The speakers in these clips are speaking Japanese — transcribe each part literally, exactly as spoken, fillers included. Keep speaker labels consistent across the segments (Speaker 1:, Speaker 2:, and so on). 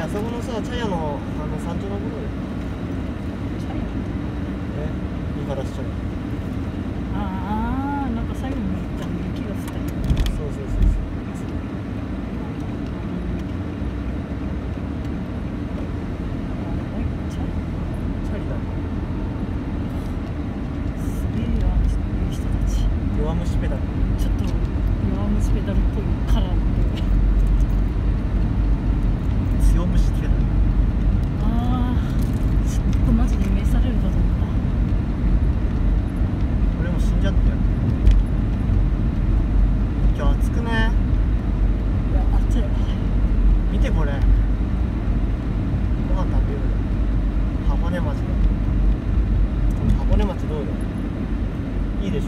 Speaker 1: あそこのさ、茶屋のあの山頂のところで。
Speaker 2: 茶屋？
Speaker 1: え、見晴らし茶屋。
Speaker 2: ああ、なんか最後に言ったの雪が降ったよ。
Speaker 1: そうそうそうそう。チャリだ。
Speaker 2: すげえよ、あの人たち。
Speaker 1: 弱虫ペダル。
Speaker 2: ちょっと弱虫ペダルっぽいカラーで。
Speaker 1: 強虫ペダル。
Speaker 2: ああ、ちょっとマジで召されるかと思った。
Speaker 1: 俺も死んじゃったよ。今日暑くね。
Speaker 2: いや、暑い。
Speaker 1: 見てこれ。ご飯食べようよ。箱根町で。この箱根町どうよ。いいでしょ。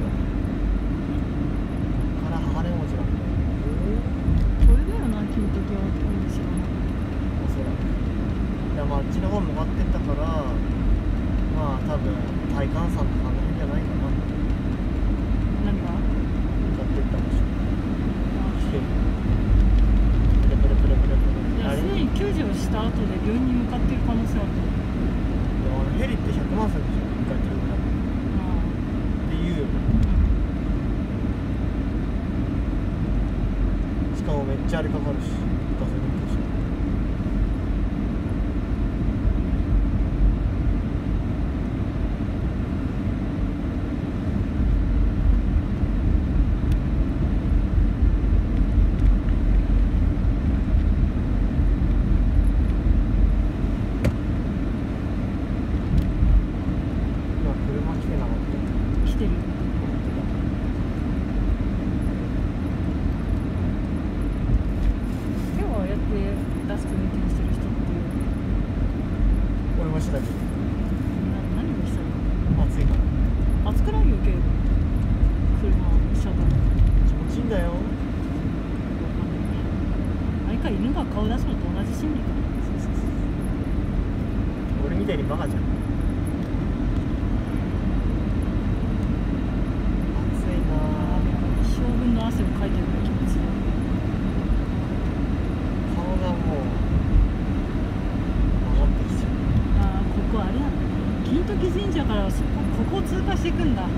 Speaker 1: から箱根町なんだ。
Speaker 2: これだよな、金時は知らなかっ
Speaker 1: おそらく。いや、まああっちの方向かってったから、まあ多分大観山とかあの辺じゃないかな。
Speaker 2: た。何が？
Speaker 1: 向かってった場所。
Speaker 2: あ
Speaker 1: プレプレプレプレプレ。
Speaker 2: いや、
Speaker 1: あれ
Speaker 2: すでに救助をした後で病院に向かっている可能性ある。
Speaker 1: でもあのヘリってひゃくまんするでしょ、いっかいキロぐらいっていうよね。しかもめっちゃあれかかるし、ガソリンでしょ。今車来てなかった。
Speaker 2: 来てる。今日はああやってラスト運転してる人っていう
Speaker 1: 俺もしたけど
Speaker 2: な何をしたの？
Speaker 1: 暑いから
Speaker 2: 暑くないよ、けど車車が
Speaker 1: 気持ちいいんだよ。
Speaker 2: あれか、犬が顔出すのと同じ心理か。
Speaker 1: そうそうそう。俺みたいにバカじゃん。暑いなぁ。
Speaker 2: 将軍の汗をかいてるような気持ちで。
Speaker 1: 顔がもう曲がってきちゃう。
Speaker 2: ああ、ここあれやん。金時神社からそこここを通過していくんだ。あ、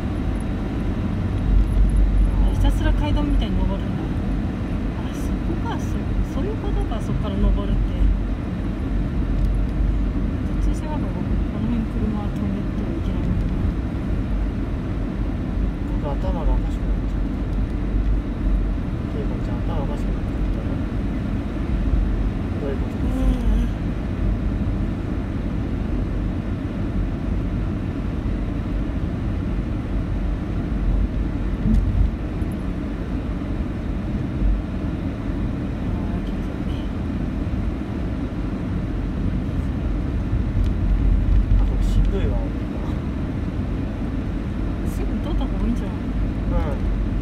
Speaker 2: ひたすら階段みたいに登るんだ。あ、そこか、そそういうことか、そこから登るって。どっちにしてもやっぱ僕この辺車は止めてはいけないんだな。
Speaker 1: 僕頭がおかしくなっちゃった。ケイコちゃん頭おかしくなっちゃったよ。どういうことですか？あ、これしんどいわ、俺
Speaker 2: すぐ通った方がいいんじゃない？
Speaker 1: 今。うん。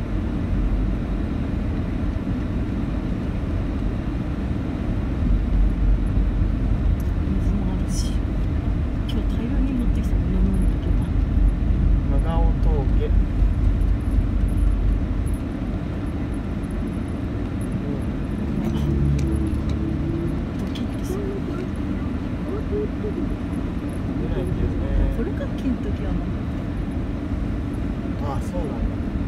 Speaker 2: 水もあるし、今日大量に持ってきたの飲むんだけど。
Speaker 1: 長尾峠。
Speaker 2: ドキッとする。
Speaker 1: 出ないんだよね。
Speaker 2: これか、金時はな。
Speaker 1: あ、そうなんだ。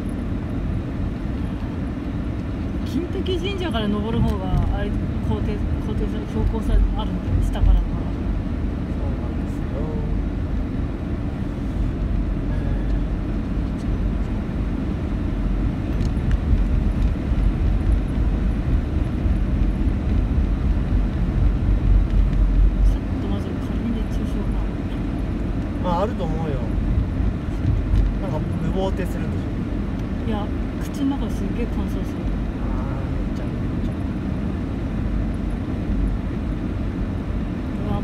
Speaker 2: 金時神社から登る方があれ高低高低差標高差あるんだよ、下からの。
Speaker 1: そうなんですよ。
Speaker 2: ちょっとまず仮に熱中症か。
Speaker 1: まああると思うよ。なんか無防停するんでしょ。
Speaker 2: いや、口の中すげえ乾燥する。
Speaker 1: ああ、めっちゃめっちゃ。
Speaker 2: うわ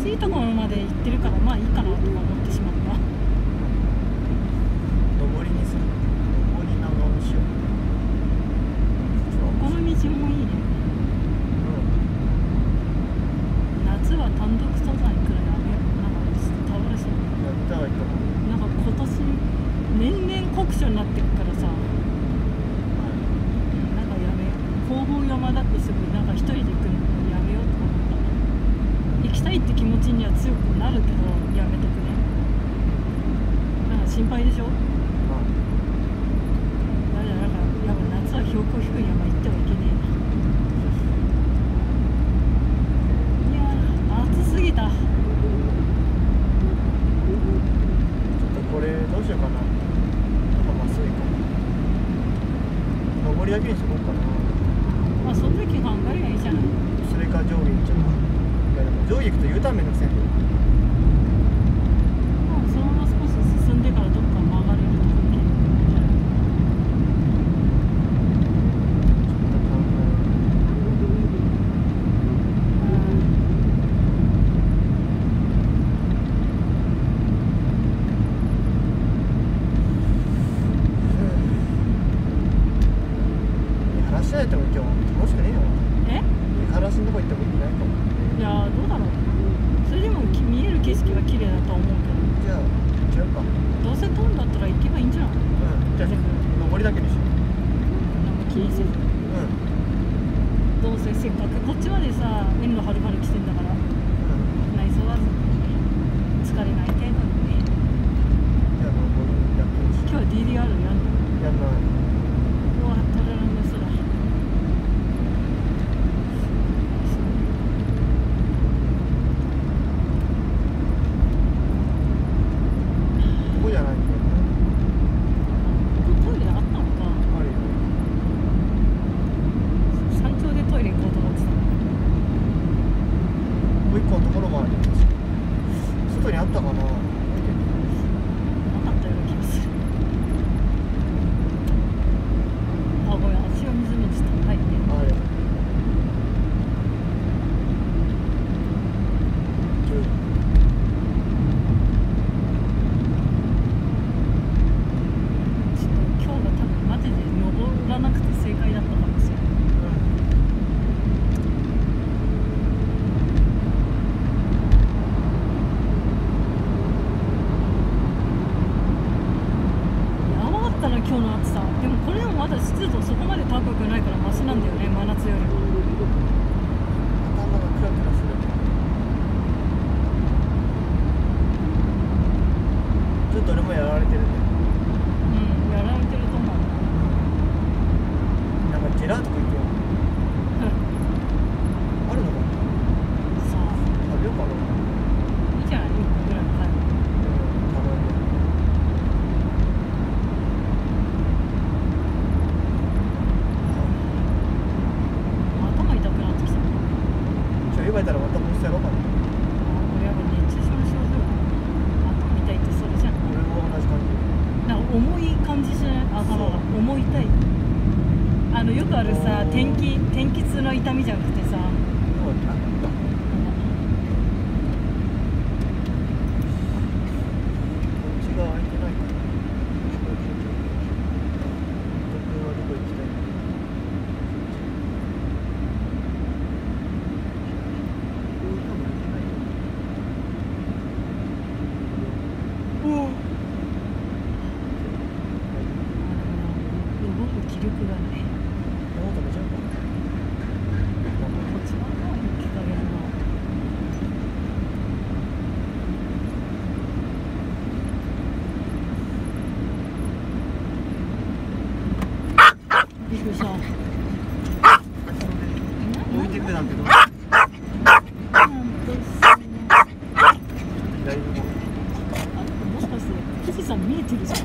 Speaker 2: しいところまで行ってるからまあいいかなとか思ってしまった。
Speaker 1: 上りにする。上り長押しよう。
Speaker 2: この道もいいね。夏は単独登山行くのやめよう。なんか倒れそう。
Speaker 1: やったらいいかも。
Speaker 2: なんか今年年々酷暑になってくからさ、なんかやめよう。後方山だってすぐなんか一人で行くのやめようとか思った。行きたいって気持ちには強くなるけどやめとくね。なんか心配でしょ。だからなんかやっぱ夏は標高低い山行ってはいけねえな。いやー暑すぎた。
Speaker 1: ちょっとこれどうしようかな。なんかまっすぐ行こう。上りだけにしとこうかな。
Speaker 2: まあその時考えりゃいいじゃない。
Speaker 1: それか上下行っちゃう。いやでも上下行くと U ターンめんどくせえんだよ。
Speaker 2: まあそのまま少し進んでからどっか曲がれるといける。
Speaker 1: 話しないとも今日楽しくねえよ。
Speaker 2: え？
Speaker 1: 見晴らしのとこ行っても意味ないかも。
Speaker 2: いやーどうだろう。それでもき見える景色は綺麗だとは思うけ
Speaker 1: じゃあ行っちゃうか。う
Speaker 2: ど、どうせ飛んだったら行けばいいんじゃない？
Speaker 1: ん。じゃあ上りだけにしよう。
Speaker 2: なんか気にせず。
Speaker 1: うん。
Speaker 2: どうせせっかくこっちまでさ遠路はるばる来てんだから、内装は疲れない程度にね。
Speaker 1: じゃあ上りだけにしよ
Speaker 2: 今日は ディーディーアール やんの？
Speaker 1: う。やんない。
Speaker 2: うわトレランの人だ。
Speaker 1: ここじゃないんだよね。
Speaker 2: ここトイレあったのか。
Speaker 1: あるよ。
Speaker 2: 山頂でトイレ行こうと思ってた。
Speaker 1: もう一個のところもあるよ。外にあったかな。
Speaker 2: なかったような気がする。あ、ごめん、足を水にした。はい。
Speaker 1: ある。
Speaker 2: ちょっと今日が多分マジで登らなくて正解だったかもしれない。やばかったな今日の暑さ。でもこれでもまだ湿度そこまで高くないからマシなんだよね、真夏よりも。
Speaker 1: 頭がクラクラする。ちょっと俺もやられてるね。
Speaker 2: うん、やられてると思う。
Speaker 1: なんかジェラート食いてよ。あるのかな。
Speaker 2: さあ、
Speaker 1: 食べようかな。
Speaker 2: いいじゃない、いっこぐらい買えば。
Speaker 1: たまに。
Speaker 2: 頭痛くなってきた。
Speaker 1: ちょ、今いたらまたもう一回やろうかな。
Speaker 2: 俺やっぱ熱中症の症状頭痛いってそれじゃん。
Speaker 1: 俺も同じ感じ。
Speaker 2: なんか重い感じしない？頭が重い痛い。あのよくあるさ、天気天気痛の痛みじゃなくてさ、
Speaker 1: そうだった。こっちが空いてないかな。僕はどこ行きたいの？おお。
Speaker 2: 動く気力がない。
Speaker 1: もう食べちゃうか。
Speaker 2: こっち側の日陰だな。びっくりした。
Speaker 1: 置いてくなんてどう？
Speaker 2: もしかして富士山見えてるじゃん。